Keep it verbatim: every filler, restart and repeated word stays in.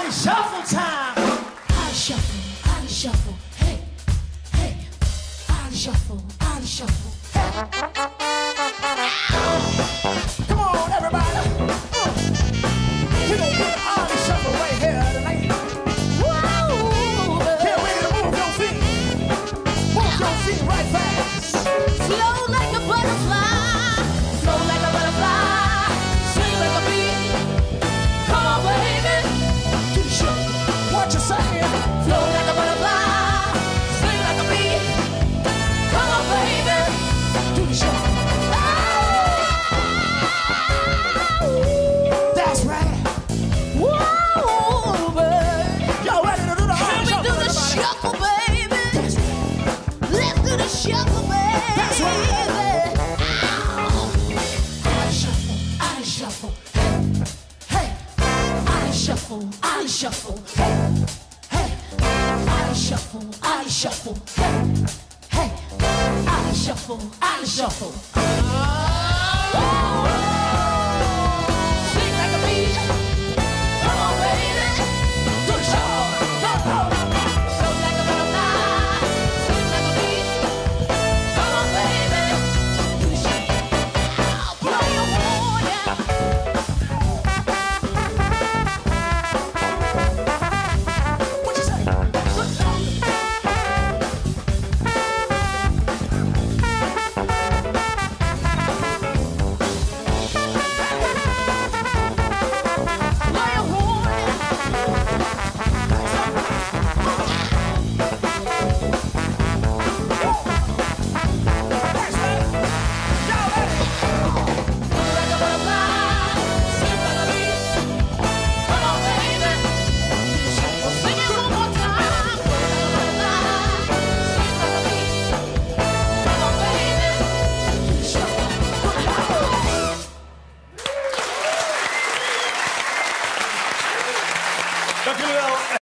Everybody shuffle time. I shuffle, I shuffle, hey, hey. I shuffle, I shuffle, hey. Come on, everybody. Uh, we gonna do the Army shuffle right here tonight. Whoa, Get ready to move your feet. Move your feet right fast. flow like a butterfly, flow like a butterfly, swing like a bee. Come on, baby, Do the shuffle. What you saying? flow like a butterfly, swing like a bee. Come on, baby, Do the shuffle. That's right. whoa, baby. Y'all ready to do the Can Army we shuffle? do the everybody? shuffle, baby? Let's do the shuffle, baby. That's right. I shuffle, I shuffle, hey, I shuffle, I shuffle, hey, hey, I shuffle, I shuffle, hey, hey, I shuffle, I shuffle. Sing like a bee. Come on, baby. Do the shuffle. Flow like a butterfly. Sing like a bee. Come on, baby. Do the shuffle. Blow your horn, yeah. What you say? Blow your horn, yeah. That's right. Y'all ready? Flow like a butterfly. Sing like a bee. Come on, baby. Do the shuffle. Sing it one more time. Flow like a butterfly. Sing like a bee. Come on, baby. Do the shuffle. Dank jullie wel.